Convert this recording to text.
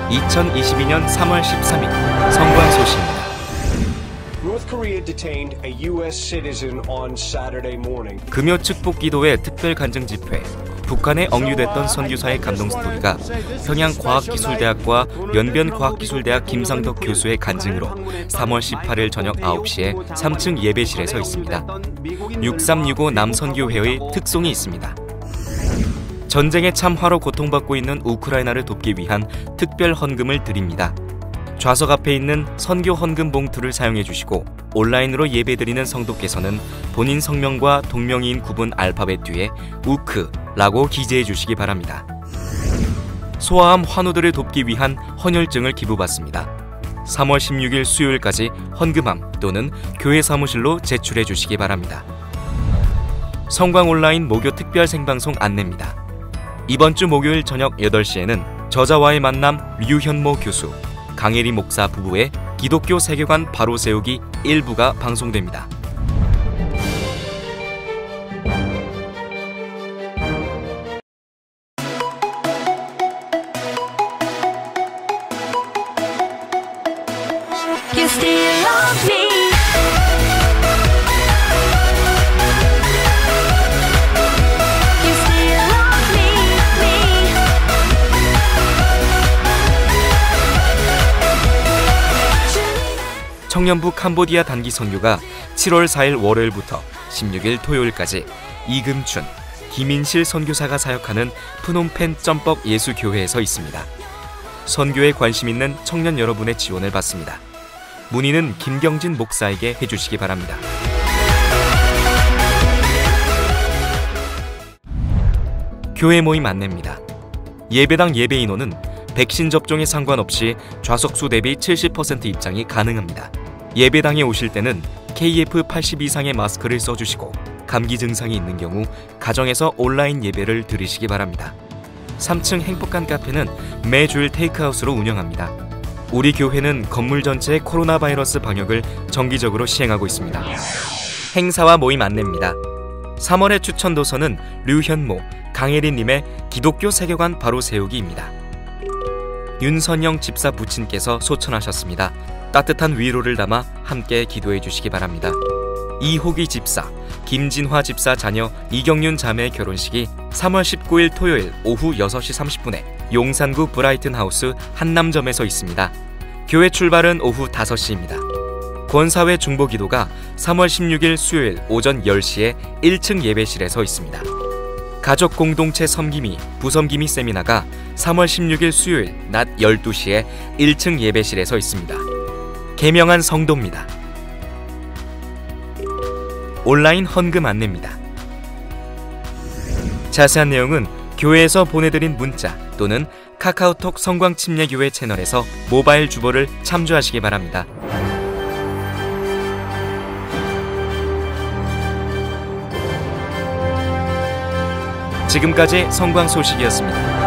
2022년 3월 13일 성광 소식입니다. 금요 축복 기도회 특별 간증 집회. 북한에 억류됐던 선교사의 감동 스토리가 평양과학기술대학과 연변과학기술대학 김상덕 교수의 간증으로 3월 18일 저녁 9시에 3층 예배실에 서 있습니다. 6365 남선교회의 특송이 있습니다. 전쟁의 참화로 고통받고 있는 우크라이나를 돕기 위한 특별 헌금을 드립니다. 좌석 앞에 있는 선교 헌금 봉투를 사용해 주시고 온라인으로 예배드리는 성도께서는 본인 성명과 동명이인 구분 알파벳 뒤에 우크라고 기재해 주시기 바랍니다. 소아암 환우들을 돕기 위한 헌혈증을 기부받습니다. 3월 16일 수요일까지 헌금함 또는 교회 사무실로 제출해 주시기 바랍니다. 성광 온라인 목요 특별 생방송 안내입니다. 이번 주 목요일 저녁 8시에는 저자와의 만남 류현모 교수, 강혜리 목사 부부의 기독교 세계관 바로 세우기 1부가 방송됩니다. 청년부 캄보디아 단기 선교가 7월 4일 월요일부터 16일 토요일까지 이금춘, 김인실 선교사가 사역하는 프놈펜 점뻑 예수교회에서 있습니다. 선교에 관심 있는 청년 여러분의 지원을 받습니다. 문의는 김경진 목사에게 해주시기 바랍니다. 교회 모임 안내입니다. 예배당 예배 인원은 백신 접종에 상관없이 좌석수 대비 70% 입장이 가능합니다. 예배당에 오실 때는 KF80 이상의 마스크를 써주시고 감기 증상이 있는 경우 가정에서 온라인 예배를 드리시기 바랍니다. 3층 행복한 카페는 매주일 테이크아웃으로 운영합니다. 우리 교회는 건물 전체의 코로나 바이러스 방역을 정기적으로 시행하고 있습니다. 행사와 모임 안내입니다. 3월의 추천 도서는 류현모, 강혜린님의 기독교 세계관 바로 세우기입니다. 윤선영 집사 부친께서 소천하셨습니다. 따뜻한 위로를 담아 함께 기도해 주시기 바랍니다. 이호기 집사, 김진화 집사 자녀 이경윤 자매의 결혼식이 3월 19일 토요일 오후 6시 30분에 용산구 브라이튼 하우스 한남점에서 있습니다. 교회 출발은 오후 5시입니다. 권사회 중보기도가 3월 16일 수요일 오전 10시에 1층 예배실에서 있습니다. 가족 공동체 섬김이 부섬김이 세미나가 3월 16일 수요일 낮 12시에 1층 예배실에서 있습니다. 개명한 성도입니다. 온라인 헌금 안내입니다. 자세한 내용은 교회에서 보내드린 문자 또는 카카오톡 성광침례교회 채널에서 모바일 주보를 참조하시기 바랍니다. 지금까지 성광 소식이었습니다.